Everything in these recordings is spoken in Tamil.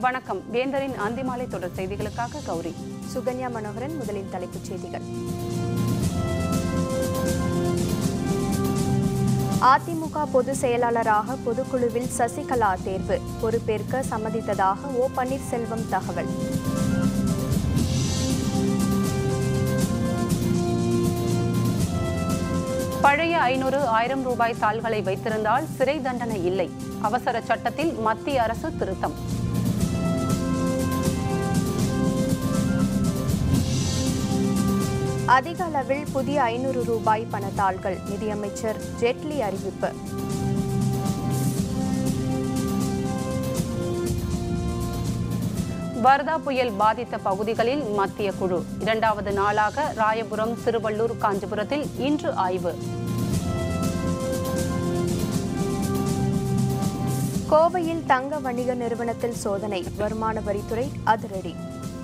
வணக்கம். வேந்தரின் அந்திமாலை தொடர் செய்திகளுக்காக கௌரி. சுகன்யா மனோகரன். முதலில் தலைப்புச் செய்திகள். அதிமுக பொதுச் செயலாளராக பொதுக்குழுவில் சசிகலா தேர்வு, பொறுப்பேற்க சம்மதித்ததாக ஓ பன்னீர்செல்வம் தகவல். பழைய 500,000 ரூபாய் தாள்களை வைத்திருந்தால் சிறை தண்டனை இல்லை. அவசர சட்டத்தில் மத்திய அரசு திருத்தம். அதிக அளவில் புதிய 500 ரூபாய் பணத்தாள்கள், நிதியமைச்சர் ஜேட்லி அறிவிப்பு. வர்தா புயல் பாதித்த பகுதிகளில் மத்திய குழு 2வது நாளாக ராயபுரம், திருவள்ளூர், காஞ்சிபுரத்தில் இன்று ஆய்வு. கோவையில் தங்க வணிக நிறுவனத்தில் சோதனை, வருமான வரித்துறை அதிரடி.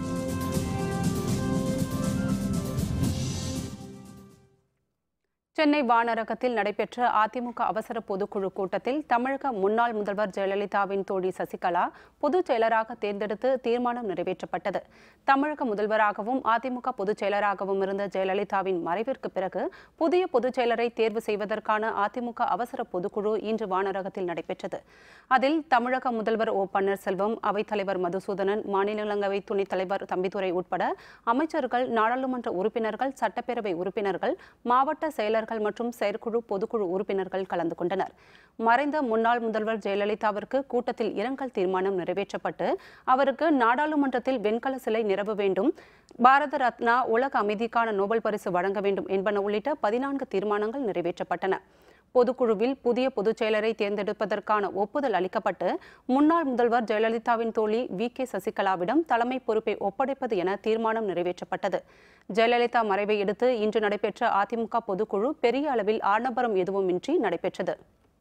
சென்னை வானரகத்தில் நடைபெற்ற அதிமுக அவசர பொதுக்குழு கூட்டத்தில் தமிழக முன்னாள் முதல்வர் ஜெயலலிதாவின் தோழி சசிகலா பொதுச் செயலராக தேர்ந்தெடுத்து தீர்மானம் நிறைவேற்றப்பட்டது. தமிழக முதல்வராகவும் அதிமுக பொதுச் செயலராகவும் இருந்த ஜெயலலிதாவின் மறைவிற்கு பிறகு புதிய பொதுச் செயலரை தேர்வு செய்வதற்கான அதிமுக அவசர பொதுக்குழு இன்று வானரகத்தில் நடைபெற்றது. அதில் தமிழக முதல்வர் ஓ பன்னீர்செல்வம், அவைத்தலைவர் மதுசூதனன், மாநிலங்களவை துணைத் தலைவர் தம்பிதுரை உட்பட அமைச்சர்கள், நாடாளுமன்ற உறுப்பினர்கள், சட்டப்பேரவை உறுப்பினர்கள், மாவட்ட செயலர்கள் மற்றும் செயற்குழு பொதுக்குழு உறுப்பினர்கள் கலந்து கொண்டனர். மறைந்த முன்னாள் முதல்வர் ஜெயலலிதாவிற்கு கூட்டத்தில் இரங்கல் தீர்மானம் நிறைவேற்றப்பட்டு அவருக்கு நாடாளுமன்றத்தில் வெண்கல சிலை நிறுவ வேண்டும், பாரத ரத்னா, உலக அமைதிக்கான நோபல் பரிசு வழங்க வேண்டும் என்பன உள்ளிட்ட 14 தீர்மானங்கள் நிறைவேற்றப்பட்டன. பொதுக்குழுவில் புதிய பொதுச் செயலரை தேர்ந்தெடுப்பதற்கான ஒப்புதல் அளிக்கப்பட்டு முன்னாள் முதல்வர் ஜெயலலிதாவின் தோழி வி.கே. சசிகலாவிடம் தலைமை பொறுப்பை ஒப்படைப்பது என தீர்மானம் நிறைவேற்றப்பட்டது. ஜெயலலிதா மறைவை அடுத்து இன்று நடைபெற்ற அதிமுக பொதுக்குழு பெரிய அளவில் ஆடம்பரம் எதுவுமின்றி நடைபெற்றது.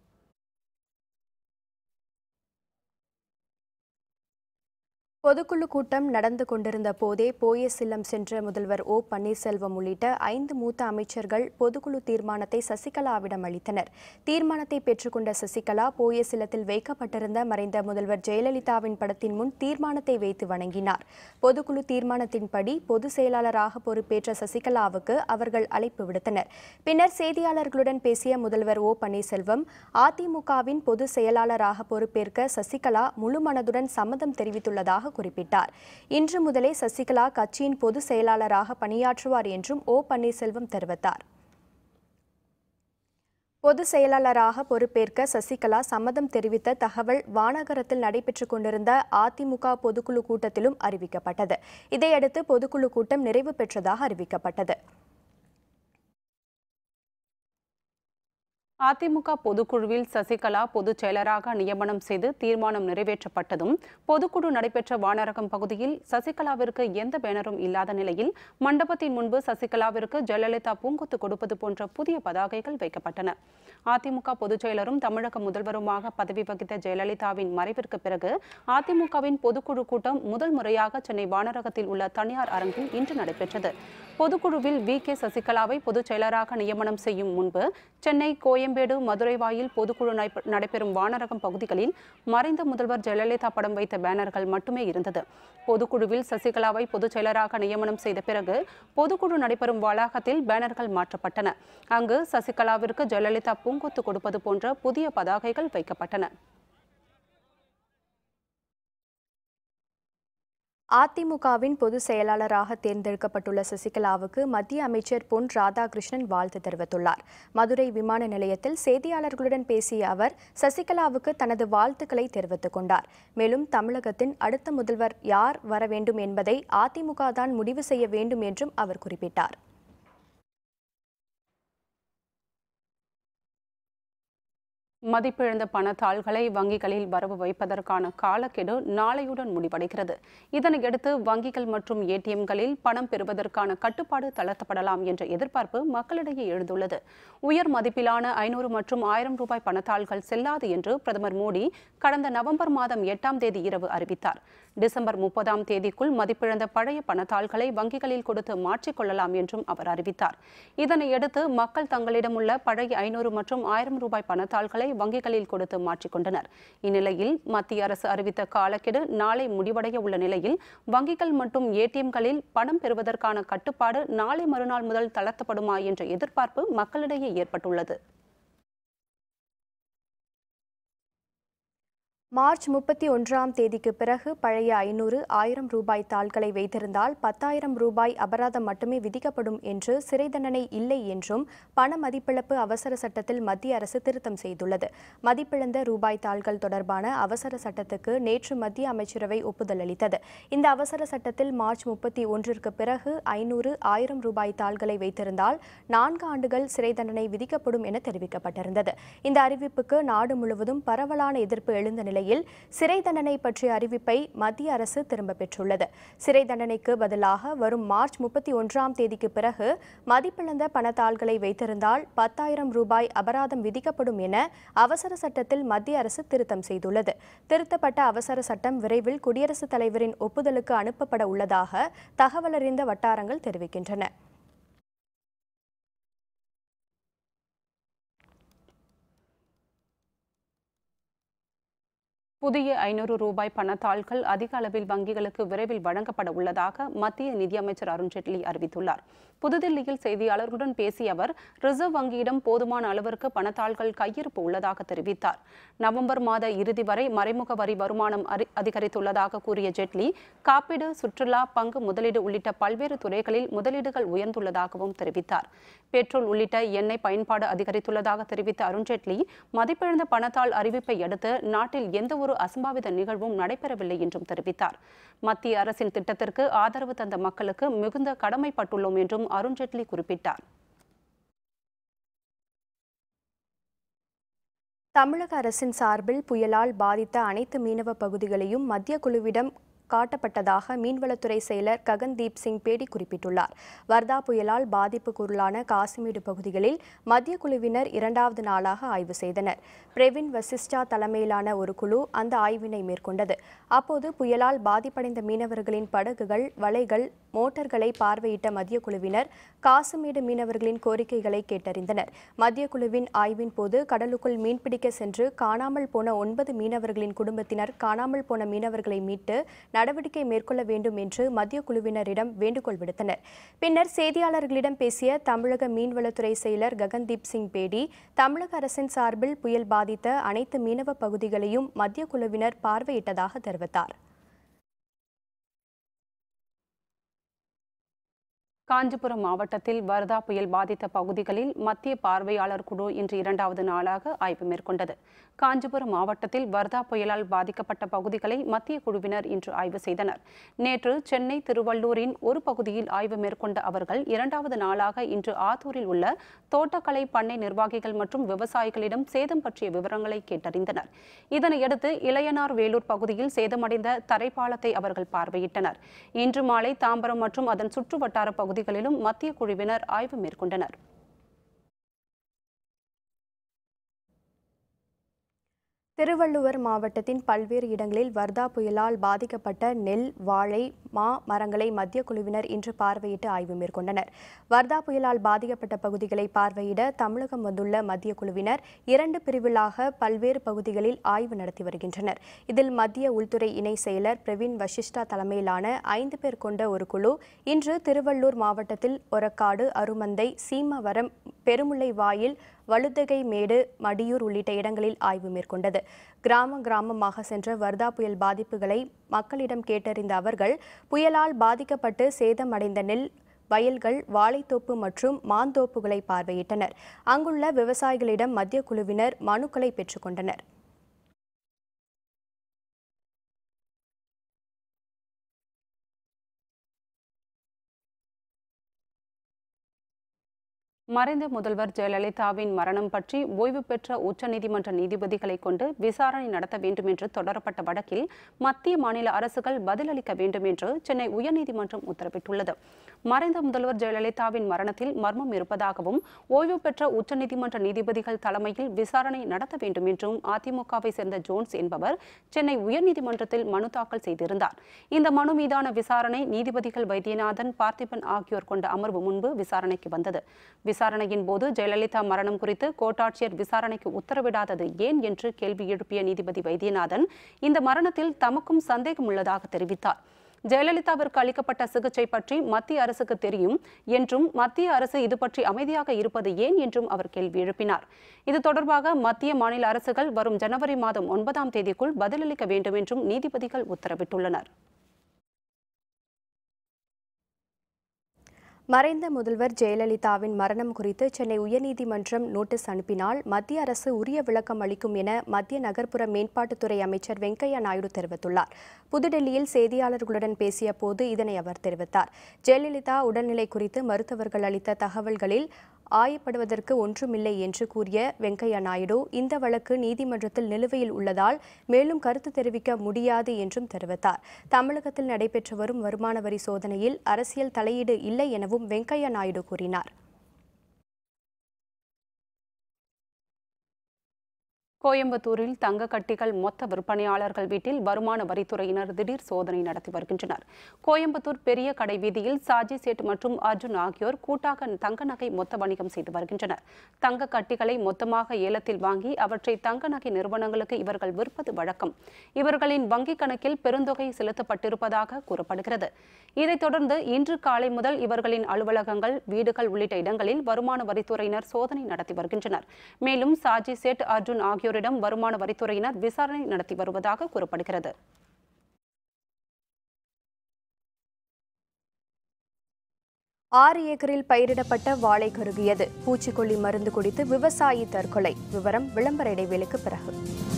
பொதுக்குழு கூட்டம் நடந்து கொண்டிருந்த போதே போயஸ் இல்லம் சென்ற முதல்வர் ஓ பன்னீர்செல்வம் உள்ளிட்ட 5 மூத்த அமைச்சர்கள் பொதுக்குழு தீர்மானத்தை சசிகலாவிடம் அளித்தனர். தீர்மானத்தை பெற்றுக்கொண்ட சசிகலா போயஸ் இல்லத்தில் வைக்கப்பட்டிருந்த மறைந்த முதல்வர் ஜெயலலிதாவின் படத்தின் முன் தீர்மானத்தை வைத்து வணங்கினார். பொதுக்குழு தீர்மானத்தின்படி பொதுச் செயலாளராக பொறுப்பேற்ற சசிகலாவுக்கு அவர்கள் அழைப்பு விடுத்தனர். பின்னர் செய்தியாளர்களுடன் பேசிய முதல்வர் ஓ பன்னீர்செல்வம், அதிமுகவின் பொதுச் செயலாளராக பொறுப்பேற்க சசிகலா முழு மனதுடன் சம்மதம் தெரிவித்துள்ளதாக குறிப்பிட்டார். இன்று முதலே சசிகலா கட்சியின் பொதுச் செயலாளராக பணியாற்றுவார் என்றும் ஓ பன்னீர்செல்வம் தெரிவித்தார். பொதுச் செயலாளராக பொறுப்பேற்க சசிகலா சம்மதம் தெரிவித்த தகவல் வானகரத்தில் நடைபெற்றுக் கொண்டிருந்த அதிமுக பொதுக்குழு கூட்டத்திலும் அறிவிக்கப்பட்டது. இதையடுத்து பொதுக்குழு கூட்டம் நிறைவு பெற்றதாக அறிவிக்கப்பட்டது. அதிமுக பொதுக்குழுவில் சசிகலா பொதுச் செயலராக நியமனம் செய்து தீர்மானம் நிறைவேற்றப்பட்டதும் பொதுக்குழு நடைபெற்ற வானரகம் பகுதியில் சசிகலாவிற்கு எந்த பேனரும் இல்லாத நிலையில் மண்டபத்தின் முன்பு சசிகலாவிற்கு ஜெயலலிதா பூங்கொத்து கொடுப்பது போன்ற புதிய பதாகைகள் வைக்கப்பட்டன. அதிமுக பொதுச் செயலரும் தமிழக முதல்வருமாக பதவி வகித்த ஜெயலலிதாவின் மறைவிற்கு பிறகு அதிமுகவின் பொதுக்குழு கூட்டம் முதல் முறையாக சென்னை வானரகத்தில் உள்ள தனியார் அரங்கில் இன்று நடைபெற்றது. பொதுக்குழுவில் வி.கே. சசிகலாவை பொதுச் செயலராக நியமனம் செய்யும் முன்பு சென்னை, கோயம்பேடு, மதுரை வாயில் பொதுக்குழு நடைபெறும் வானரகம் பகுதிகளில் மறைந்த முதல்வர் ஜெயலலிதா படம் வைத்த பேனர்கள் மட்டுமே இருந்தது. பொதுக்குழுவில் சசிகலாவை பொதுச் செயலராக நியமனம் செய்த பிறகு பொதுக்குழு நடைபெறும் வளாகத்தில் பேனர்கள் மாற்றப்பட்டன. அங்கு சசிகலாவிற்கு ஜெயலலிதா பூங்கொத்து கொடுப்பது போன்ற புதிய பதாகைகள் வைக்கப்பட்டன. அதிமுகவின் பொதுச் செயலாளராக தேர்ந்தெடுக்கப்பட்டுள்ள சசிகலாவுக்கு மத்திய அமைச்சர் பொன் ராதாகிருஷ்ணன் வாழ்த்து தெரிவித்துள்ளார். மதுரை விமான நிலையத்தில் செய்தியாளர்களுடன் பேசிய அவர் சசிகலாவுக்கு தனது வாழ்த்துக்களை தெரிவித்துக் கொண்டார். மேலும் தமிழகத்தின் அடுத்த முதல்வர் யார் வர வேண்டும் என்பதை அதிமுக தான் முடிவு செய்ய வேண்டும் என்றும் அவர் குறிப்பிட்டார். மதிப்பிழந்த பணத்தாள்களை வங்கிகளில் வரவு வைப்பதற்கான காலக்கெடு நாளையுடன் முடிவடைகிறது. இதனையடுத்து வங்கிகள் மற்றும் ஏடிஎம்களில் பணம் பெறுவதற்கான கட்டுப்பாடு தளர்த்தப்படலாம் என்ற எதிர்பார்ப்பு மக்களிடையே எழுந்துள்ளது. உயர் மதிப்பிலான 500 மற்றும் 1000 ரூபாய் பணத்தாள்கள் செல்லாது என்று பிரதமர் மோடி கடந்த நவம்பர் மாதம் 8ஆம் தேதி இரவு அறிவித்தார். டிசம்பர் 30ஆம் தேதிக்குள் மதிப்பிழந்த பழைய பணத்தாள்களை வங்கிகளில் கொடுத்து மாற்றிக்கொள்ளலாம் என்றும் அவர் அறிவித்தார். இதனையடுத்து மக்கள் தங்களிடம் உள்ள பழைய 500 மற்றும் 1000 ரூபாய் பணத்தாள்களை வங்கிகளில் கொடுத்து மாற்றிக்கொண்டனர். இந்நிலையில் மத்திய அரசு அறிவித்த காலக்கெடு நாளை முடிவடைய உள்ள நிலையில் வங்கிகள் மற்றும் ஏடிஎம்களில் பணம் பெறுவதற்கான கட்டுப்பாடு நாளை மறுநாள் முதல் தளர்த்தப்படுமா என்ற எதிர்பார்ப்பு மக்களிடையே ஏற்பட்டுள்ளது. மார்ச் 31ஆம் தேதிக்கு பிறகு பழைய 500, 1000 ரூபாய் தாள்களை வைத்திருந்தால் 10,000 ரூபாய் அபராதம் மட்டுமே விதிக்கப்படும் என்று, சிறை தண்டனை இல்லை என்றும் பண மதிப்பிழப்பு அவசர சட்டத்தில் மத்திய அரசு திருத்தம் செய்துள்ளது. மதிப்பிழந்த ரூபாய் தாள்கள் தொடர்பான அவசர சட்டத்துக்கு நேற்று மத்திய அமைச்சரவை ஒப்புதல் அளித்தது. இந்த அவசர சட்டத்தில் மார்ச் 31ற்கு பிறகு 500, 1000 ரூபாய் தாள்களை வைத்திருந்தால் 4 ஆண்டுகள் சிறை தண்டனை விதிக்கப்படும் என தெரிவிக்கப்பட்டிருந்தது. இந்த அறிவிப்புக்கு நாடு முழுவதும் பரவலான எதிர்ப்பு எழுந்த நிலையில் சிறை தண்டனை பற்றிய அறிவிப்பை மத்திய அரசு திரும்பப் பெற்றுள்ளது. சிறை தண்டனைக்கு பதிலாக வரும் மார்ச் 31ஆம் தேதிக்கு பிறகு மதிப்பிழந்த பணத்தாள்களை வைத்திருந்தால் 10,000 ரூபாய் அபராதம் விதிக்கப்படும் என அவசர சட்டத்தில் மத்திய அரசு திருத்தம் செய்துள்ளது. திருத்தப்பட்ட அவசர சட்டம் விரைவில் குடியரசுத் தலைவரின் ஒப்புதலுக்கு அனுப்பப்பட உள்ளதாக தகவலறிந்த வட்டாரங்கள் தெரிவிக்கின்றன. புதிய 500 ரூபாய் பணத்தாள்கள் அதிக அளவில் வங்கிகளுக்கு விரைவில் வழங்கப்பட உள்ளதாக மத்திய நிதியமைச்சர் அருண்ஜேட்லி அறிவித்துள்ளார். புதுதில்லியில் செய்தியாளர்களுடன் பேசிய அவர், ரிசர்வ் வங்கியிடம் போதுமான அளவிற்கு பணத்தாள்கள் கையிருப்பு உள்ளதாக தெரிவித்தார். நவம்பர் மாத இறுதி வரை மறைமுக வரி வருமானம் அதிகரித்துள்ளதாக கூறிய ஜேட்லி, காப்பீடு, சுற்றுலா, பங்கு முதலீடு உள்ளிட்ட பல்வேறு துறைகளில் முதலீடுகள் உயர்ந்துள்ளதாகவும் தெரிவித்தார். பெட்ரோல் உள்ளிட்ட எண்ணெய் பயன்பாடு அதிகரித்துள்ளதாக தெரிவித்த அருண்ஜேட்லி, மதிப்பிழந்த பணத்தாள் அறிவிப்பை அடுத்து நாட்டில் எந்தவொரு அசம்பாவித நிகழ்வும் நடைபெறவில்லை என்றும் தெரிவித்தார். மத்திய அரசின் திட்டத்திற்கு ஆதரவு தந்த மக்களுக்கு மிகுந்த கடமைப்பட்டுள்ளோம் என்றும் அருண்ஜேட்லி குறிப்பிட்டார். தமிழக அரசின் சார்பில் புயலால் பாதித்த அனைத்து மீனவ பகுதிகளையும் மத்திய குழுவிடம் காட்டப்பட்டதாக மீன்வளத்துறை செயலர் ககன்தீப் சிங் பேடி குறிப்பிட்டுள்ளார். வர்தா புயலால் பாதிப்புக்குள்ளான காசிமேடு பகுதிகளில் மத்திய குழுவினர் 2வது நாளாக ஆய்வு செய்தனர். பிரவீன் வசிஷ்டா தலைமையிலான ஒரு குழு அந்த ஆய்வினை மேற்கொண்டது. அப்போது புயலால் பாதிப்படைந்த மீனவர்களின் படகுகள், வலைகள், மோட்டார்களை பார்வையிட்ட மத்திய குழுவினர் காசிமேடு மீனவர்களின் கோரிக்கைகளை கேட்டறிந்தனர். மத்திய குழுவின் ஆய்வின் போது கடலுக்குள் மீன்பிடிக்க சென்று காணாமல் போன 9 மீனவர்களின் குடும்பத்தினர் காணாமல் போன மீனவர்களை மீட்டு நடவடிக்கை மேற்கொள்ள வேண்டும் என்று மத்திய குழுவினரிடம் வேண்டுகோள் விடுத்தனர். பின்னர் செய்தியாளர்களிடம் பேசிய தமிழக மீன்வளத்துறை செயலர் ககன்தீப் சிங் பேடி, தமிழக அரசின் சார்பில் புயல் பாதித்த அனைத்து மீனவ பகுதிகளையும் மத்திய குழுவினர் பார்வையிட்டதாக தெரிவித்தார். காஞ்சிபுரம் மாவட்டத்தில் வர்தா புயல் பாதித்த பகுதிகளில் மத்திய பார்வையாளர் குழு இன்று 2வது நாளாக ஆய்வு மேற்கொண்டது. காஞ்சிபுரம் மாவட்டத்தில் வர்தா புயலால் பாதிக்கப்பட்ட பகுதிகளை மத்திய குழுவினர் இன்று ஆய்வு செய்தனர். நேற்று சென்னை, திருவள்ளூரின் ஒரு பகுதியில் ஆய்வு மேற்கொண்ட அவர்கள் 2வது நாளாக இன்று ஆத்தூரில் உள்ள தோட்டக்கலை பண்ணை நிர்வாகிகள் மற்றும் விவசாயிகளிடம் சேதம் பற்றிய விவரங்களை கேட்டறிந்தனர். இதனையடுத்து இளையனார் வேலூர் பகுதியில் சேதமடைந்த தரைப்பாலத்தை அவர்கள் பார்வையிட்டனர். இன்று மாலை தாம்பரம் மற்றும் அதன் சுற்றுவட்டார பகுதிகளிலும் மத்திய குழுவினர் ஆய்வு மேற்கொண்டனர். திருவள்ளுவர் மாவட்டத்தின் பல்வேறு இடங்களில் வர்தா புயலால் பாதிக்கப்பட்ட நெல், வாழை, மா மரங்களை மத்திய குழுவினர் இன்று பார்வையிட்டு ஆய்வு மேற்கொண்டனர். வர்தா புயலால் பாதிக்கப்பட்ட பகுதிகளை பார்வையிட தமிழகம் வந்துள்ள மத்திய குழுவினர் 2 பிரிவுகளாக பல்வேறு பகுதிகளில் ஆய்வு நடத்தி வருகின்றனர். இதில் மத்திய உள்துறை இணை செயலர் பிரவீன் வசிஷ்டா தலைமையிலான 5 பேர் கொண்ட ஒரு குழு இன்று திருவள்ளூர் மாவட்டத்தில் ஒரக்காடு, அருமந்தை, சீமவரம், பெருமுல்லை வாயில், வழுதகை மேடு, மடியூர் உள்ளிட்ட இடங்களில் ஆய்வு மேற்கொண்டது. கிராமமாக சென்ற வர்தா புயல் பாதிப்புகளை மக்களிடம் கேட்டறிந்த அவர்கள் புயலால் பாதிக்கப்பட்டு சேதமடைந்த நெல் வயல்கள், வாழைத்தோப்பு மற்றும் மாந்தோப்புகளை பார்வையிட்டனர். அங்குள்ள விவசாயிகளிடம் மத்திய குழுவினர் மனுக்களை பெற்றுக்கொண்டனர். மறைந்த முதல்வர் ஜெயலலிதாவின் மரணம் பற்றி ஓய்வு பெற்ற உச்சநீதிமன்ற நீதிபதிகளை கொண்டு விசாரணை நடத்த வேண்டும் என்று தொடரப்பட்ட வழக்கில் மத்திய, மாநில அரசுகள் பதிலளிக்க வேண்டும் என்று சென்னை உயர்நீதிமன்றம் உத்தரவிட்டுள்ளது. மறைந்த முதல்வர் ஜெயலலிதாவின் மரணத்தில் மர்மம் இருப்பதாகவும் ஓய்வு பெற்ற உச்சநீதிமன்ற நீதிபதிகள் தலைமையில் விசாரணை நடத்த வேண்டும் என்றும் அதிமுகவை சேர்ந்த ஜோன்ஸ் என்பவர் சென்னை உயர்நீதிமன்றத்தில் மனு தாக்கல் செய்திருந்தார். இந்த மனு மீதான விசாரணை நீதிபதிகள் வைத்தியநாதன், பார்த்திபன் ஆகியோர் கொண்ட அமர்வு முன்பு விசாரணைக்கு வந்தது. விசாரணையின் போது ஜெயலலிதா மரணம் குறித்து கோட்டாட்சியர் விசாரணைக்கு உத்தரவிடாதது ஏன் என்று கேள்வி எழுப்பிய நீதிபதி வைத்தியநாதன் இந்த மரணத்தில் தமக்கும் சந்தேகம் உள்ளதாக தெரிவித்தார். ஜெயலலிதாவிற்கு அளிக்கப்பட்ட சிகிச்சை பற்றி மத்திய அரசுக்கு தெரியும் என்றும் மத்திய அரசு இது பற்றி அமைதியாக இருப்பது ஏன் என்றும் அவர் கேள்வி எழுப்பினார். இது தொடர்பாக மத்திய மாநில அரசுகள் வரும் ஜனவரி மாதம் 9ஆம் தேதிக்குள் பதிலளிக்க வேண்டும் என்றும் நீதிபதிகள் உத்தரவிட்டுள்ளனர். மறைந்த முதல்வர் ஜெயலலிதாவின் மரணம் குறித்து சென்னை உயர்நீதிமன்றம் நோட்டீஸ் அனுப்பினால் மத்திய அரசு உரிய விளக்கம் அளிக்கும் என மத்திய நகர்ப்புற மேம்பாட்டுத்துறை அமைச்சர் வெங்கையா நாயுடு தெரிவித்துள்ளார். புதுடெல்லியில் செய்தியாளர்களுடன் பேசிய போது இதனை அவர் தெரிவித்தார். ஜெயலலிதா உடல்நிலை குறித்து மருத்துவர்கள் அளித்த தகவல்களில் ஆயப்படுவதற்கு ஒன்றுமில்லை என்று கூறிய வெங்கையா நாயுடு இந்த வழக்கு நீதிமன்றத்தில் நிலுவையில் உள்ளதால் மேலும் கருத்து தெரிவிக்க முடியாது என்றும் தெரிவித்தார். தமிழகத்தில் நடைபெற்று வரும் வருமான வரி சோதனையில் அரசியல் தலையீடு இல்லை எனவும் வெங்கையா நாயுடு கூறினார். கோயம்புத்தூரில் தங்க கட்டிகள் மொத்த விற்பனையாளர்கள் வீட்டில் வருமான வரித்துறையினர் திடீர் சோதனை நடத்தி வருகின்றனர். கோயம்புத்தூர் பெரிய கடை வீதியில் சாஜி சேட் மற்றும் அர்ஜுன் ஆகியோர் கூட்டாக தங்க நகை மொத்த வணிகம் செய்து வருகின்றனர். தங்க கட்டிகளை மொத்தமாக ஏலத்தில் வாங்கி அவற்றை தங்க நகை நிறுவனங்களுக்கு இவர்கள் விற்பது வழக்கம். இவர்களின் வங்கிக் கணக்கில் பெருந்தொகை செலுத்தப்பட்டிருப்பதாக கூறப்படுகிறது. இதைத் தொடர்ந்து இன்று காலை முதல் இவர்களின் அலுவலகங்கள், வீடுகள் உள்ளிட்ட இடங்களில் வருமான வரித்துறையினர் சோதனை நடத்தி வருகின்றனர். மேலும் சாஜி சேட், அர்ஜுன் ஆகியோரிடம் வருமான வரித்துறையினர் விசாரணை நடத்தி வருவதாக கூறப்படுகிறது. ஆறு ஏக்கரில் பயிரிடப்பட்ட வாழை கருகியது. பூச்சிக்கொல்லி மருந்து குடித்து விவசாயி தற்கொலை. விவரம் விளம்பர இடைவேளைக்கு பிறகு.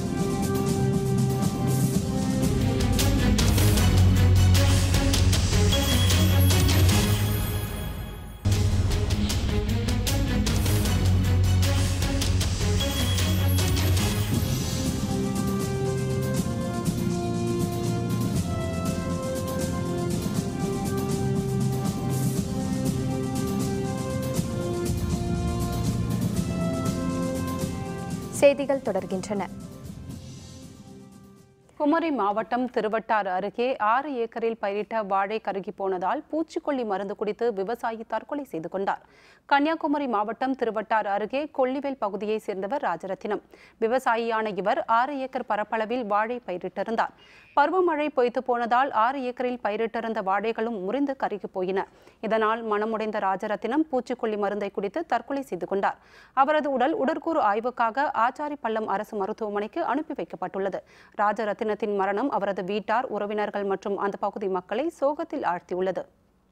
செய்திகள் தொடர்கின்றன. குமரி மாவட்டம் திருவட்டாறு அருகே 6 ஏக்கரில் பயிரிட்ட வாழை கருகி போனதால் பூச்சிக்கொல்லி மருந்து குடித்து விவசாயி தற்கொலை செய்து கொண்டார். கன்னியாகுமரி மாவட்டம் திருவட்டாறு அருகே கொல்லிவேல் பகுதியைச் சேர்ந்தவர் ராஜரத்தினம். விவசாயியான இவர் 6 ஏக்கர் பரப்பளவில் வாழை பயிரிட்டிருந்தார். பருவமழை பொய்த்து போனதால் 6 ஏக்கரில் பயிரிட்டிருந்த வாழைகளும் முறிந்து கருகி போயின. இதனால் மனமுடைந்த ராஜரத்தினம் பூச்சிக்கொல்லி மருந்தை குடித்து தற்கொலை செய்து கொண்டார். அவரது உடல் உடற்கூறு ஆய்வுக்காக ஆச்சாரிப்பள்ளம் அரசு மருத்துவமனைக்கு அனுப்பி வைக்கப்பட்டுள்ளது. ராஜரத்தினத்தின் மரணம் அவரது வீட்டார், உறவினர்கள் மற்றும் அந்த பகுதி மக்களை சோகத்தில் ஆழ்த்தியுள்ளது.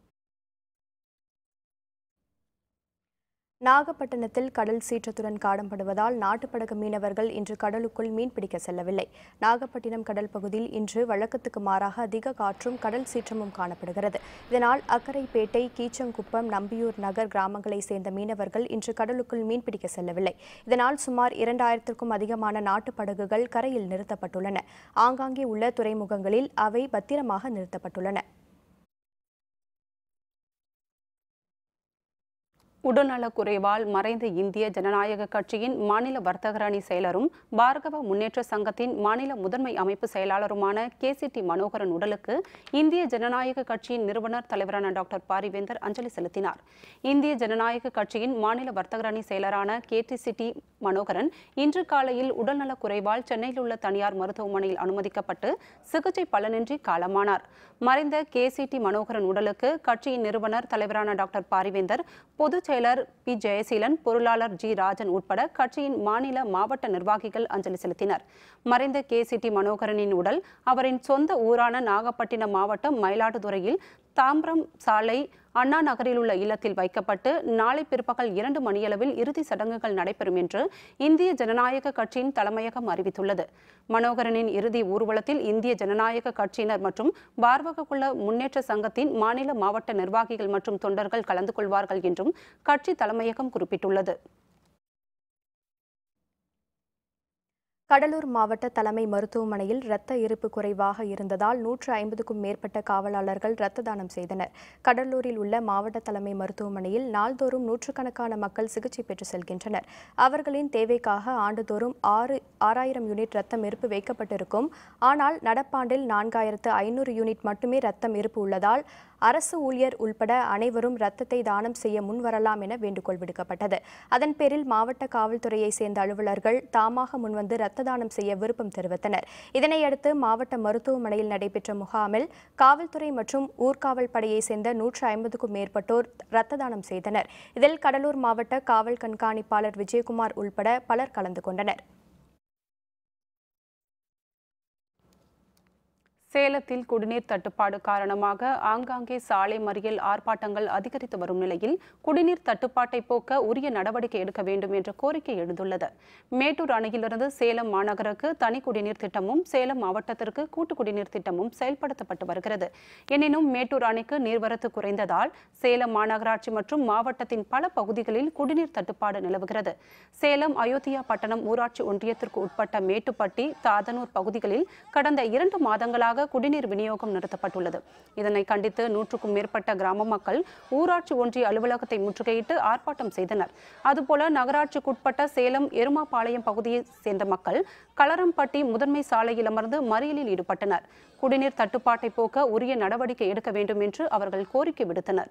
நாகப்பட்டினத்தில் கடல் சீற்றத்துடன் காணப்படுவதால் நாட்டுப்படகு மீனவர்கள் இன்று கடலுக்குள் மீன்பிடிக்க செல்லவில்லை. நாகப்பட்டினம் கடல் பகுதியில் இன்று வழக்கத்துக்கு மாறாக அதிக காற்றும் கடல் சீற்றமும் காணப்படுகிறது. இதனால் அக்கரைப்பேட்டை, கீச்சங்குப்பம், நம்பியூர் நகர் கிராமங்களைச் சேர்ந்த மீனவர்கள் இன்று கடலுக்குள் மீன்பிடிக்க செல்லவில்லை. இதனால் சுமார் 2000க்கும் அதிகமான நாட்டுப்படகுகள் கரையில் நிறுத்தப்பட்டுள்ளன. ஆங்காங்கே உள்ள துறைமுகங்களில் அவை பத்திரமாக நிறுத்தப்பட்டுள்ளன. உடல்நலக்குறைவால் மறைந்த இந்திய ஜனநாயக கட்சியின் மாநில வர்த்தகர் அணி செயலரும் பார்கவ முன்னேற்ற சங்கத்தின் மாநில முதன்மை அமைப்பு செயலாளருமான KCT மனோகரன் உடலுக்கு இந்திய ஜனநாயக கட்சியின் நிறுவனர் தலைவரான டாக்டர் பாரிவேந்தர் அஞ்சலி செலுத்தினார். இந்திய ஜனநாயக கட்சியின் மாநில வர்த்தகர் அணி செயலரான KCT மனோகரன் இன்று காலையில் உடல்நலக்குறைவால் சென்னையில் உள்ள தனியார் மருத்துவமனையில் அனுமதிக்கப்பட்டு சிகிச்சை பலனின்றி காலமானார். மறைந்த KCT மனோகரன் உடலுக்கு கட்சியின் நிறுவனர் தலைவரான டாக்டர் பாரிவேந்தர், பொதுச் செயலர் P. ஜெயசீலன், பொருளாளர் G. ராஜன் உட்பட கட்சியின் மாநில, மாவட்ட நிர்வாகிகள் அஞ்சலி செலுத்தினர். மறைந்த KCT மனோகரனின் உடல் அவரின் சொந்த ஊரான நாகப்பட்டினம் மாவட்டம் மயிலாடுதுறையில் தாம்பரம் சாலை அண்ணா நகரில் உள்ள இல்லத்தில் வைக்கப்பட்டு நாளை பிற்பகல் 2 மணியளவில் இறுதி சடங்குகள் நடைபெறும் என்று இந்திய ஜனநாயக கட்சியின் தலைமையகம் அறிவித்துள்ளது. மனோகரனின் இறுதி ஊர்வலத்தில் இந்திய ஜனநாயக கட்சியினர் மற்றும் பார்வககுல முன்னேற்ற சங்கத்தின் மாநில, மாவட்ட நிர்வாகிகள் மற்றும் தொண்டர்கள் கலந்து கொள்வார்கள் என்றும் கட்சி தலைமையகம் குறிப்பிட்டுள்ளது. கடலூர் மாவட்ட தலைமை மருத்துவமனையில் இரத்த இருப்பு குறைவாக இருந்ததால் 150க்கும் மேற்பட்ட காவலாளர்கள் இரத்த தானம் செய்தனர். கடலூரில் உள்ள மாவட்ட தலைமை மருத்துவமனையில் நாள்தோறும் நூற்றுக்கணக்கான மக்கள் சிகிச்சை பெற்று செல்கின்றனர். அவர்களின் தேவைக்காக ஆண்டுதோறும் 6000 யூனிட் ரத்தம் இருப்பு வைக்கப்பட்டிருக்கும். ஆனால் நடப்பாண்டில் 4500 யூனிட் மட்டுமே ரத்தம் இருப்பு உள்ளதால் அரசு ஊழியர் உள்பட அனைவரும் இரத்தத்தை தானம் செய்ய முன்வரலாம் என வேண்டுகோள் விடுக்கப்பட்டது. அதன் பேரில் மாவட்ட காவல்துறையை சேர்ந்த அலுவலர்கள் தாமாக முன்வந்து இரத்த தானம் செய்ய விருப்பம் தெரிவித்தனர். இதனையடுத்து மாவட்ட மருத்துவமனையில் நடைபெற்ற முகாமில் காவல்துறை மற்றும் ஊர்காவல் படையை சேர்ந்த 150க்கும் மேற்பட்டோர் இரத்த தானம் செய்தனர். இதில் கடலூர் மாவட்ட காவல் கண்காணிப்பாளர் விஜயகுமார் உள்பட பலர் கலந்து கொண்டனர். சேலத்தில் குடிநீர் தட்டுப்பாடு காரணமாக ஆங்காங்கே சாலை மறியல் ஆர்ப்பாட்டங்கள் அதிகரித்து வரும் நிலையில் குடிநீர் தட்டுப்பாட்டை போக்க உரிய நடவடிக்கை எடுக்க வேண்டும் என்ற கோரிக்கை எழுந்துள்ளது. மேட்டூர் அணையிலிருந்து சேலம் மாநகருக்கு தனி குடிநீர் திட்டமும் சேலம் மாவட்டத்திற்கு கூட்டு குடிநீர் திட்டமும் செயல்படுத்தப்பட்டு வருகிறது. எனினும் மேட்டூர் அணைக்கு நீர்வரத்து குறைந்ததால் சேலம் மாநகராட்சி மற்றும் மாவட்டத்தின் பல பகுதிகளில் குடிநீர் தட்டுப்பாடு நிலவுகிறது. சேலம் அயோத்தியா பட்டணம் ஊராட்சி ஒன்றியத்திற்கு உட்பட்ட மேட்டுப்பட்டி, தாதனூர் பகுதிகளில் கடந்த 2 மாதங்களாக குடிநீர் விநியோகம் நிறுத்தப்பட்டுள்ளது. இதனை கண்டித்து 100க்கும் மேற்பட்ட கிராம மக்கள் ஊராட்சி ஒன்றிய அலுவலகத்தை முற்றுகையிட்டு ஆர்ப்பாட்டம் செய்தனர். அதுபோல நகராட்சிக்குட்பட்ட சேலம் எருமாபாளையம் பகுதியை சேர்ந்த மக்கள் களரம்பட்டி முதன்மை சாலையில் அமர்ந்து மறியலில் ஈடுபட்டனர். குடிநீர் தட்டுப்பாட்டை போக்க உரிய நடவடிக்கை எடுக்க வேண்டும் என்று அவர்கள் கோரிக்கை விடுத்தனர்.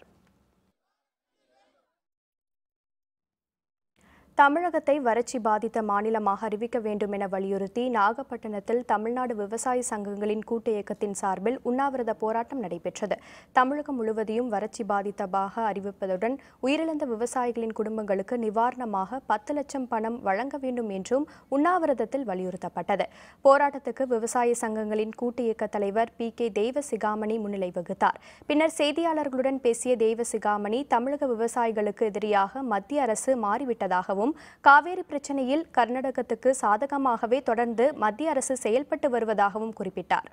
தமிழகத்தை வறட்சி பாதித்த மாநிலமாக அறிவிக்க வேண்டும் என வலியுறுத்தி நாகப்பட்டினத்தில் தமிழ்நாடு விவசாய சங்கங்களின் கூட்டு இயக்கத்தின் சார்பில் உண்ணாவிரத போராட்டம் நடைபெற்றது. தமிழகம் முழுவதையும் வறட்சி பாதித்ததாக அறிவிப்பதுடன் உயிரிழந்த விவசாயிகளின் குடும்பங்களுக்கு நிவாரணமாக 10 லட்சம் பணம் வழங்க வேண்டும் என்றும் உண்ணாவிரதத்தில் வலியுறுத்தப்பட்டது. போராட்டத்துக்கு விவசாய சங்கங்களின் கூட்டு இயக்க தலைவர் PK தெய்வசிகாமணி முன்னிலை வகித்தார். பின்னர் செய்தியாளர்களுடன் பேசிய தெய்வசிகாமணி தமிழக விவசாயிகளுக்கு எதிரியாக மத்திய அரசு மாறிவிட்டதாகவும் காவேரி பிரச்சினையில் கர்நாடகத்துக்கு சாதகமாகவே தொடர்ந்து மத்திய அரசு செயல்பட்டு வருவதாகவும் குறிப்பிட்டார்.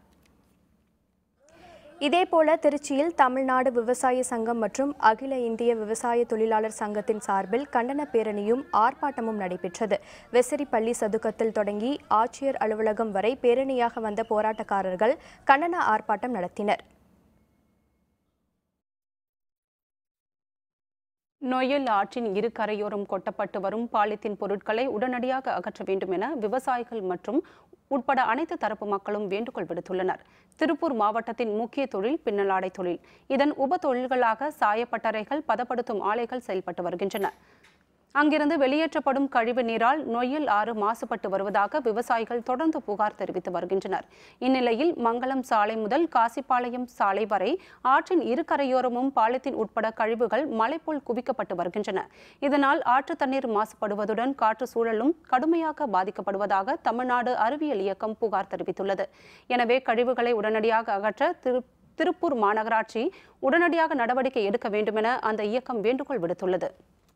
இதேபோல திருச்சியில் தமிழ்நாடு விவசாய சங்கம் மற்றும் அகில இந்திய விவசாய தொழிலாளர் சங்கத்தின் சார்பில் கண்டன பேரணியும் ஆர்ப்பாட்டமும் நடைபெற்றது. வெசரிப்பள்ளி சதுக்கத்தில் தொடங்கி ஆட்சியர் அலுவலகம் வரை பேரணியாக வந்த போராட்டக்காரர்கள் கண்டன ஆர்ப்பாட்டம் நடத்தினர். நொய்யல் ஆற்றின் இரு கரையோரம் கொட்டப்பட்டு வரும் பாலித்தீன் பொருட்களை உடனடியாக அகற்ற வேண்டும் என விவசாயிகள் மற்றும் உட்பட அனைத்து தரப்பு மக்களும் வேண்டுகோள் விடுத்துள்ளனர். திருப்பூர் மாவட்டத்தின் முக்கிய தொழில் பின்னலாடை தொழில். இதன் உப தொழில்களாக சாயப்பட்டறைகள், பதப்படுத்தும் ஆலைகள் செயல்பட்டு வருகின்றன. அங்கிருந்து வெளியேற்றப்படும் கழிவு நீரால் நொய்யல் ஆறு மாசுபட்டு வருவதாக விவசாயிகள் தொடர்ந்து புகார் தெரிவித்து வருகின்றனர். இந்நிலையில் மங்கலம் சாலை முதல் காசிப்பாளையம் சாலை வரை ஆற்றின் இரு கரையோரமும் பாலித்தீன் உட்பட கழிவுகள் மலை போல் குவிக்கப்பட்டு வருகின்றன. இதனால் ஆற்று தண்ணீர் மாசுபடுவதுடன் காற்று சூழலும் கடுமையாக பாதிக்கப்படுவதாக தமிழ்நாடு அறிவியல் இயக்கம் புகார் தெரிவித்துள்ளது. எனவே கழிவுகளை உடனடியாக அகற்ற திருப்பூர் மாநகராட்சி உடனடியாக நடவடிக்கை எடுக்க வேண்டும் என அந்த இயக்கம் வேண்டுகோள் விடுத்துள்ளது.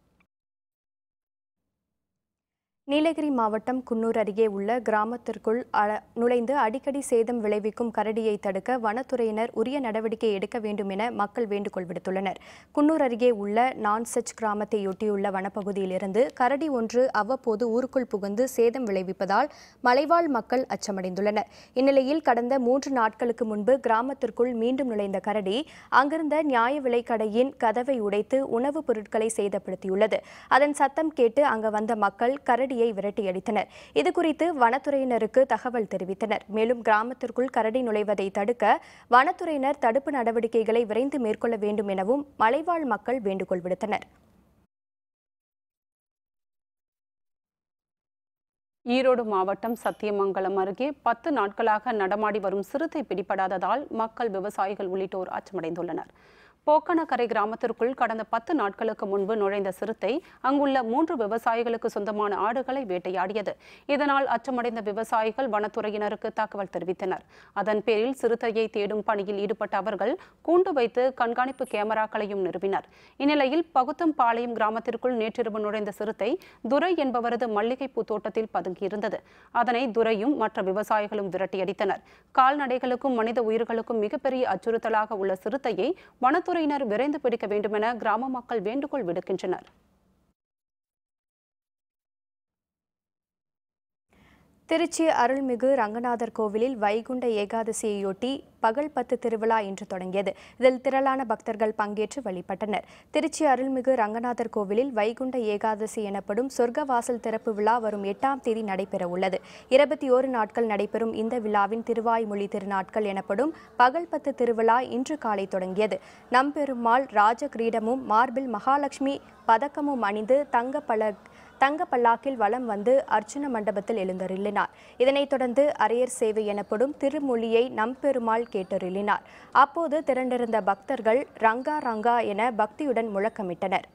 நீலகிரி மாவட்டம் குன்னூர் அருகே உள்ள கிராமத்திற்குள் நுழைந்து அடிக்கடி சேதம் விளைவிக்கும் கரடியை தடுக்க வனத்துறையினர் உரிய நடவடிக்கை எடுக்க வேண்டும் என மக்கள் வேண்டுகோள் விடுத்துள்ளனர். குன்னூர் அருகே உள்ள நான்செச் கிராமத்தையொட்டியுள்ள வனப்பகுதியிலிருந்து கரடி ஒன்று அவ்வப்போது ஊருக்குள் புகுந்து சேதம் விளைவிப்பதால் மலைவாழ் மக்கள் அச்சமடைந்துள்ளனர். இந்நிலையில் கடந்த 3 நாட்களுக்கு முன்பு கிராமத்திற்குள் மீண்டும் நுழைந்த கரடி அங்கிருந்த நியாய விலைக்கடையின் கதவை உடைத்து உணவுப் பொருட்களை சேதப்படுத்தியுள்ளது. அதன் சத்தம் கேட்டு அங்கு வந்த மக்கள் கரடி விரட்டியடித்தனர். இதுகுறித்து வனத்துறையினருக்கு தகவல் தெரிவித்தனர். மேலும் கிராமத்திற்குள் கரடி நுழைவதை தடுக்க வனத்துறையினர் தடுப்பு நடவடிக்கைகளை விரைந்து மேற்கொள்ள வேண்டும் எனவும் மலைவாழ் மக்கள் வேண்டுகோள் விடுத்தனர். ஈரோடு மாவட்டம் சத்தியமங்கலம் அருகே 10 நாட்களாக நடமாடி வரும் சிறுத்தை பிடிபடாததால் மக்கள், விவசாயிகள் உள்ளிட்டோர் அச்சமடைந்துள்ளனர். போக்கனக்கரை கிராமத்திற்குள் கடந்த 10 நாட்களுக்கு முன்பு நுழைந்த சிறுத்தை அங்குள்ள 3 விவசாயிகளுக்கு சொந்தமான ஆடுகளை வேட்டையாடியது. இதனால் அச்சமடைந்த விவசாயிகள் வனத்துறையினருக்கு தகவல் தெரிவித்தனர். அதன் பேரில் சிறுத்தையை தேடும் பணியில் ஈடுபட்ட அவர்கள் கூண்டு வைத்து கண்காணிப்பு கேமராக்களையும் நிறுவினர். இந்நிலையில் பகுத்தம்பாளையம் கிராமத்திற்குள் நேற்றிரவு நுழைந்த சிறுத்தை துரை என்பவரது மல்லிகைப்பூ தோட்டத்தில் பதுங்கியிருந்தது. அதனை துரையும் மற்ற விவசாயிகளும் விரட்டியடித்தனர். கால்நடைகளுக்கும் மனித உயிர்களுக்கும் மிகப்பெரிய அச்சுறுத்தலாக உள்ள சிறுத்தையை வனத்துறை விரைந்து பிடிக்க வேண்டும் என கிராம மக்கள் வேண்டுகோள் விடுக்கின்றனர். திருச்சி அருள்மிகு ரங்கநாதர் கோவிலில் வைகுண்ட ஏகாதசியையொட்டி பகல் 10 திருவிழா இன்று தொடங்கியது. இதில் திரளான பக்தர்கள் பங்கேற்று வழிபட்டனர். திருச்சி அருள்மிகு ரங்கநாதர் கோவிலில் வைகுண்ட ஏகாதசி எனப்படும் சொர்க்கவாசல் திறப்பு விழா வரும் 8ஆம் தேதி நடைபெறவுள்ளது. 21 நாட்கள் நடைபெறும் இந்த விழாவின் திருவாய்மொழி திருநாட்கள் எனப்படும் பகல் 10 திருவிழா இன்று காலை தொடங்கியது. நம்பெருமாள் ராஜ கிரீடமும் மார்பில் மகாலட்சுமி பதக்கமும் அணிந்து தங்க பல்லாக்கில் வலம் வந்து அர்ச்சுன மண்டபத்தில் எழுந்தருளினார். இதனைத் தொடர்ந்து அரையர் சேவை எனப்படும் திருமொழியை நம்பெருமாள் கேட்டருளினார். அப்போது திரண்டிருந்த பக்தர்கள் ரங்கா ரங்கா என பக்தியுடன் முழக்கமிட்டனர்.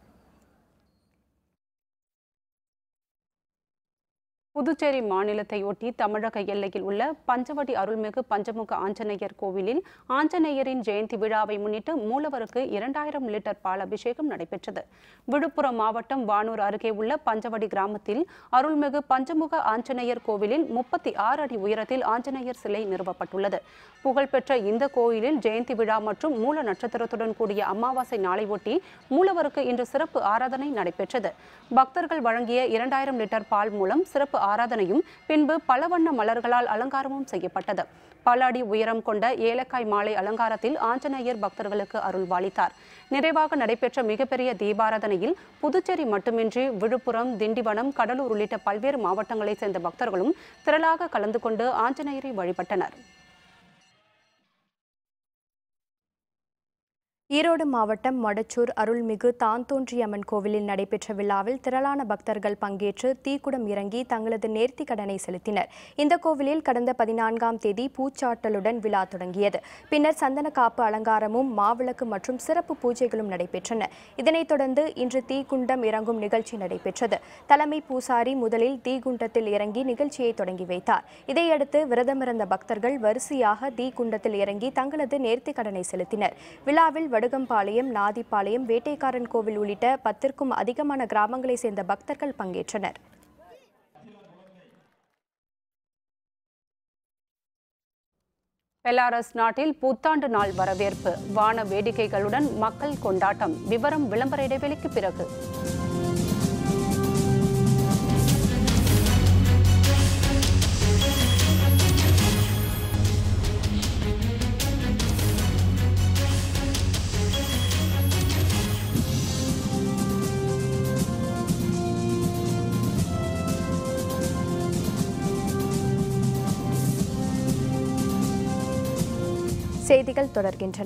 புதுச்சேரி மாநிலத்தையொட்டி தமிழக எல்லையில் உள்ள பஞ்சவடி அருள்மிகு பஞ்சமுக ஆஞ்சநேயர் கோவிலில் ஆஞ்சநேயரின் ஜெயந்தி விழாவை முன்னிட்டு மூலவருக்கு 2000 லிட்டர் பால் அபிஷேகம் நடைபெற்றது. விழுப்புரம் மாவட்டம் வானூர் அருகே உள்ள பஞ்சவடி கிராமத்தில் அருள்மிகு பஞ்சமுக ஆஞ்சநேயர் கோவிலில் 36 அடி உயரத்தில் ஆஞ்சநேயர் சிலை நிறுவப்பட்டுள்ளது. புகழ்பெற்ற இந்த கோயிலில் ஜெயந்தி விழா மற்றும் மூல நட்சத்திரத்துடன் கூடிய அமாவாசை நாளை ஒட்டி மூலவருக்கு இன்று சிறப்பு ஆராதனை நடைபெற்றது. பக்தர்கள் வழங்கிய 2000 லிட்டர் பால் மூலம் சிறப்பு ஆராதனையும் பின்பு பல வண்ண மலர்களால் அலங்காரமும் செய்யப்பட்டது. பல அடி உயரம் கொண்ட ஏலக்காய் மாலை அலங்காரத்தில் ஆஞ்சநேயர் பக்தர்களுக்கு அருள்பாலித்தார். நிறைவாக நடைபெற்ற மிகப்பெரிய தீபாராதனையில் புதுச்சேரி மட்டுமின்றி விழுப்புரம், திண்டிவனம், கடலூர் உள்ளிட்ட பல்வேறு மாவட்டங்களைச் சேர்ந்த பக்தர்களும் திரளாக கலந்து கொண்டு ஆஞ்சநேயரை வழிபட்டனர். ஈரோடு மாவட்டம் மொடச்சூர் அருள்மிகு தான்தோன்றியம்மன் கோவிலில் நடைபெற்ற விழாவில் திரளான பக்தர்கள் பங்கேற்று தீக்குடம் இறங்கி தங்களது நேர்த்தி கடனை செலுத்தினர். இந்த கோவிலில் கடந்த 14ஆம் தேதி பூச்சாட்டலுடன் விழா தொடங்கியது. பின்னர் சந்தன காப்பு அலங்காரமும் மாவிளக்கு மற்றும் சிறப்பு பூஜைகளும் நடைபெற்றன. இதனைத் தொடர்ந்து இன்று தீக்குண்டம் இறங்கும் நிகழ்ச்சி நடைபெற்றது. தலைமை பூசாரி முதலில் தீக்குண்டத்தில் இறங்கி நிகழ்ச்சியை தொடங்கி வைத்தார். இதையடுத்து விரதமிருந்த பக்தர்கள் வரிசையாக தீக்குண்டத்தில் இறங்கி தங்களது நேர்த்தி கடனை செலுத்தினர். விழாவில் வடுகம்பாளையம், நாதிப்பாளையம், வேட்டைக்காரன் கோவில் உள்ளிட்ட 10க்கும் அதிகமான கிராமங்களை சேர்ந்த பக்தர்கள் பங்கேற்றனர். பெலாரஸ் நாட்டில் புத்தாண்டு நாள் வரவேற்பு, வான வேடிக்கைகளுடன் மக்கள் கொண்டாட்டம். விவரம் விளம்பர இடைவெளிக்கு பிறகு. செய்திகள் தொடர்கின்றன.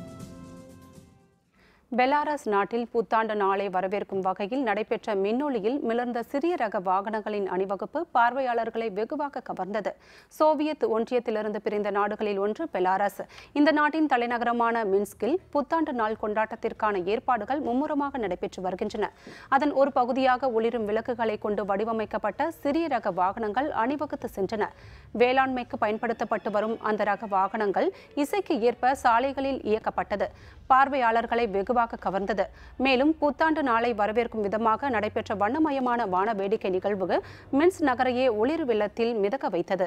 பெலாரஸ் நாட்டில் புத்தாண்டு நாளை வரவேற்கும் வகையில் நடைபெற்ற மின்னொளியில் மிளர்ந்த சிறிய ரக வாகனங்களின் அணிவகுப்பு பார்வையாளர்களை வெகுவாக கவர்ந்தது. சோவியத் ஒன்றியத்திலிருந்து பிரிந்த நாடுகளில் ஒன்று பெலாரஸ். இந்த நாட்டின் தலைநகரமான மின்ஸ்கில் புத்தாண்டு நாள் கொண்டாட்டத்திற்கான ஏற்பாடுகள் மும்முரமாக நடைபெற்று வருகின்றன. அதன் ஒரு பகுதியாக ஒளிரும் விளக்குகளை கொண்டு வடிவமைக்கப்பட்ட சிறிய ரக வாகனங்கள் அணிவகுத்து சென்றன. வேளாண்மைக்கு பயன்படுத்தப்பட்டு வரும் அந்த ரக வாகனங்கள் இசைக்கு ஏற்ப சாலைகளில் இயக்கப்பட்டது. பார்வையாளர்களை வெகுவாக கவர்ந்தது. மேலும் புத்தாண்டு நாளை வரவேற்கும் விதமாக நடைபெற்ற வண்ணமயமான வான வேடிக்கை நிகழ்வு மின்ஸ் நகரையே ஒளிர் வெள்ளத்தில் மிதக்க வைத்தது.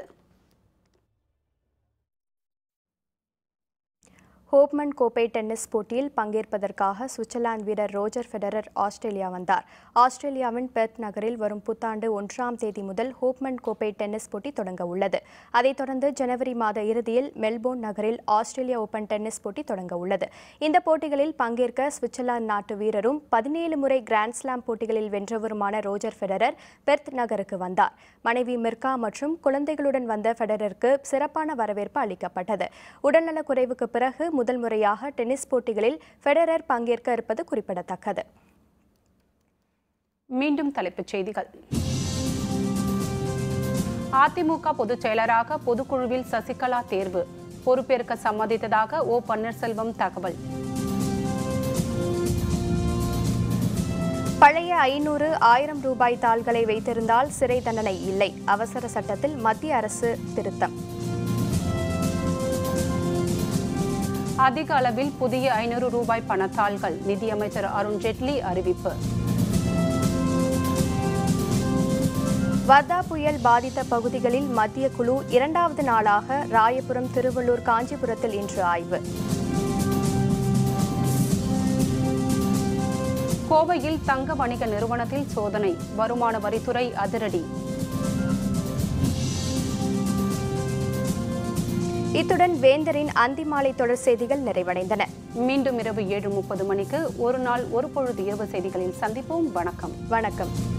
ஹோப்மன் கோப்பை டென்னிஸ் போட்டியில் பங்கேற்பதற்காக சுவிட்சர்லாந்து வீரர் ரோஜர் ஃபெடரர் ஆஸ்திரேலியா வந்தார். ஆஸ்திரேலியாவின் பெர்த் நகரில் வரும் புத்தாண்டு 1ஆம் தேதி முதல் ஹோப்மன் கோப்பை டென்னிஸ் போட்டி தொடங்க உள்ளது. அதைத் தொடர்ந்து ஜனவரி மாத இறுதியில் மெல்போர்ன் நகரில் ஆஸ்திரேலியா ஓபன் டென்னிஸ் போட்டி தொடங்க உள்ளது. இந்த போட்டிகளில் பங்கேற்க சுவிட்சர்லாந்து நாட்டு வீரரும் 17 முறை கிராண்ட்ஸ்லாம் போட்டிகளில் வென்றவருமான ரோஜர் ஃபெடரர் பெர்த் நகருக்கு வந்தார். மனைவி மிர்கா மற்றும் குழந்தைகளுடன் வந்த ஃபெடரருக்கு சிறப்பான வரவேற்பு அளிக்கப்பட்டது. உடல்நலக் குறைவுக்கு பிறகு முதல் முறையாக டென்னிஸ் போட்டிகளில் ஃபெடரர் பங்கேற்க இருப்பது குறிப்பிடத்தக்கது. மீண்டும் தலைப்புச் செய்திகள். அதிமுக பொதுச் செயலராக பொதுக்குழுவில் சசிகலா தேர்வு, பொறுப்பேற்க சம்மதித்ததாக ஓ பன்னீர்செல்வம் தகவல். பழைய 500, 1000 ரூபாய் தாள்களை வைத்திருந்தால் சிறை தண்டனை இல்லை. அவசர சட்டத்தில் மத்திய அரசு திருத்தம். அதிக அளவில் புதிய 500 ரூபாய் பணத்தாள்கள், நிதியமைச்சர் அருண் ஜேட்லி அறிவிப்பு. வர்தா புயல் பாதித்த பகுதிகளில் மத்திய குழு 2வது நாளாக ராயபுரம், திருவள்ளூர், காஞ்சிபுரத்தில் இன்று ஆய்வு. கோவையில் தங்க வணிக நிறுவனத்தில் சோதனை, வருமான வரித்துறை அதிரடி. இத்துடன் வேந்தரின் அந்திமாலை தொடர் செய்திகள் நிறைவடைந்தன. மீண்டும் இரவு 7:30 மணிக்கு ஒரு நாள் ஒரு பொழுது இரவு செய்திகளில் சந்திப்போம். வணக்கம்.